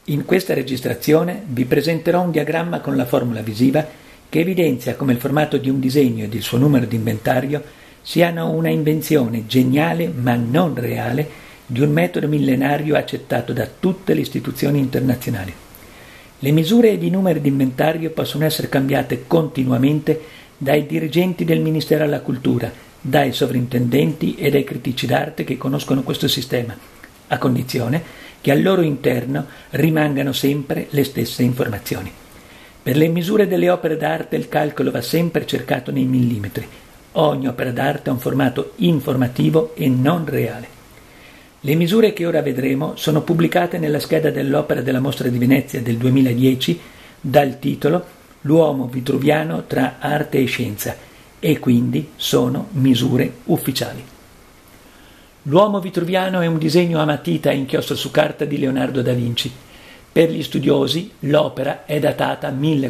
In questa registrazione vi presenterò un diagramma con la formula visiva che evidenzia come il formato di un disegno ed il suo numero di inventario siano una invenzione geniale ma non reale di un metodo millenario accettato da tutte le istituzioni internazionali. Le misure ed i numeri di inventario possono essere cambiate continuamente dai dirigenti del Ministero alla Cultura, dai sovrintendenti e dai critici d'arte che conoscono questo sistema, a condizione che al loro interno rimangano sempre le stesse informazioni. Per le misure delle opere d'arte il calcolo va sempre cercato nei millimetri. Ogni opera d'arte ha un formato informativo e non reale. Le misure che ora vedremo sono pubblicate nella scheda dell'opera della Mostra di Venezia del 2010 dal titolo L'uomo vitruviano tra arte e scienza e quindi sono misure ufficiali. L'uomo vitruviano è un disegno a matita a inchiostro su carta di Leonardo da Vinci. Per gli studiosi l'opera è datata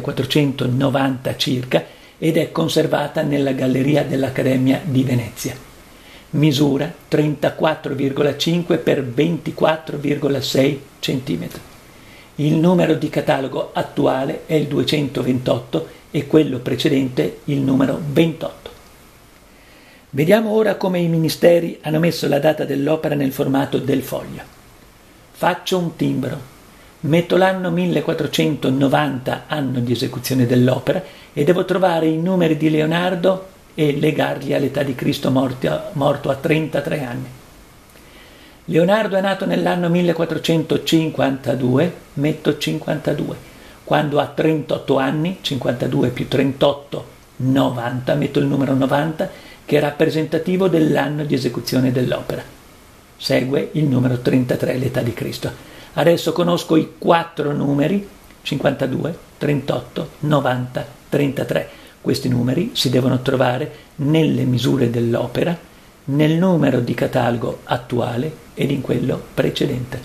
1490 circa ed è conservata nella Galleria dell'Accademia di Venezia. Misura 34,5 x 24,6 cm. Il numero di catalogo attuale è il 228 e quello precedente il numero 28. Vediamo ora come i ministeri hanno messo la data dell'opera nel formato del foglio. Faccio un timbro, metto l'anno 1490, anno di esecuzione dell'opera, e devo trovare i numeri di Leonardo e legarli all'età di Cristo morto a 33 anni. Leonardo è nato nell'anno 1452, metto 52. Quando ha 38 anni, 52 più 38, 90, metto il numero 90, che è rappresentativo dell'anno di esecuzione dell'opera. Segue il numero 33, l'età di Cristo. Adesso conosco i 4 numeri, 52, 38, 90, 33. Questi numeri si devono trovare nelle misure dell'opera, nel numero di catalogo attuale ed in quello precedente.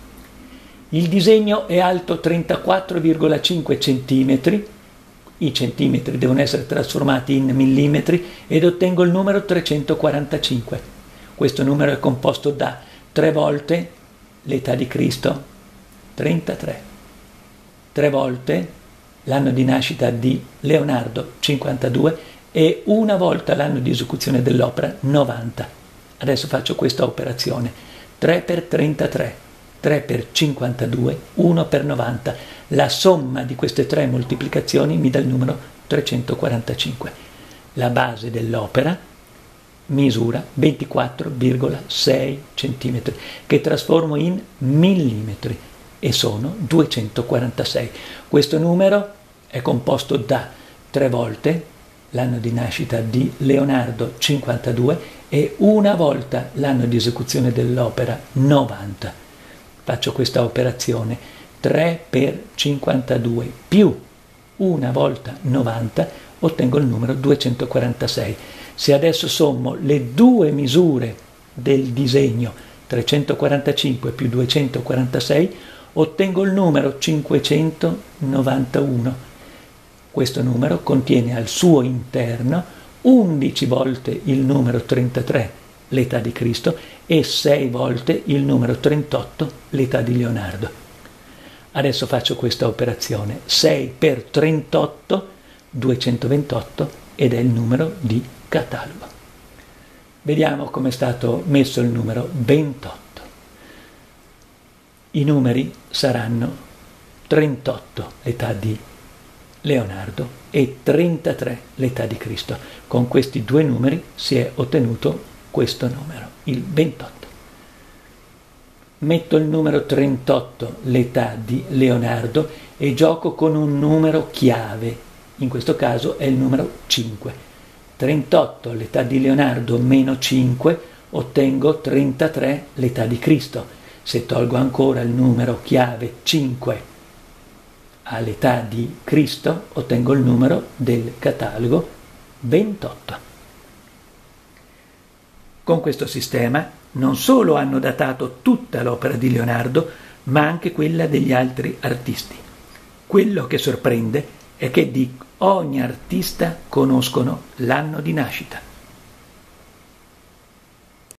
Il disegno è alto 34,5 cm, i centimetri devono essere trasformati in millimetri ed ottengo il numero 345. Questo numero è composto da 3 volte l'età di Cristo, 33, 3 volte l'anno di nascita di Leonardo, 52, e una volta l'anno di esecuzione dell'opera, 90. Adesso faccio questa operazione: 3 per 33, 3 per 52, 1 per 90. La somma di queste 3 moltiplicazioni mi dà il numero 345. La base dell'opera misura 24,6 cm, che trasformo in millimetri e sono 246. Questo numero è composto da 3 volte l'anno di nascita di Leonardo, 52, e una volta l'anno di esecuzione dell'opera, 90. Faccio questa operazione: 3 per 52 più una volta 90, ottengo il numero 246. Se adesso sommo le 2 misure del disegno, 345 più 246, ottengo il numero 591. Questo numero contiene al suo interno 11 volte il numero 33, l'età di Cristo, e 6 volte il numero 38, l'età di Leonardo. Adesso faccio questa operazione: 6 per 38, 228, ed è il numero di catalogo. Vediamo come è stato messo il numero 28. I numeri saranno 38, l'età di Leonardo, e 33, l'età di Cristo. Con questi 2 numeri si è ottenuto questo numero, il 28. Metto il numero 38, l'età di Leonardo, e gioco con un numero chiave. In questo caso è il numero 5. 38, l'età di Leonardo, meno 5, ottengo 33, l'età di Cristo. Se tolgo ancora il numero chiave 5 all'età di Cristo, ottengo il numero del catalogo 28. Con questo sistema non solo hanno datato tutta l'opera di Leonardo, ma anche quella degli altri artisti. Quello che sorprende è che di ogni artista conoscono l'anno di nascita.